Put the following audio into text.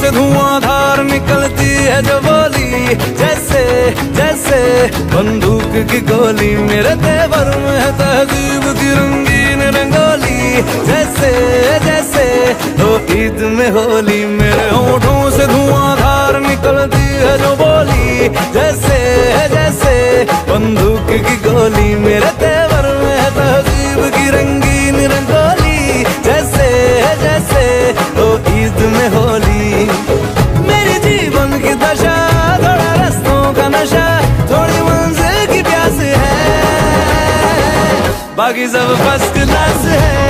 से धुआंधार निकलती है जो बोली, जैसे जैसे बंदूक की गोली। मेरे तेवर में है तहजीब की रंगीन रंगोली, जैसे जैसे तो ईद में होली। मेरे होठों से धुआंधार निकलती है जो बोली, जैसे जैसे बंदूक की गोली। मेरे तेवर में है तहजीब की रंगीन रंगोली, जैसे जैसे तो ईद में होली। मेरी जीवन की दशा थोड़ा रस्तों का नशा, थोड़ी मंजिल की प्यास है, बाकी सब फर्स्ट क्लास है।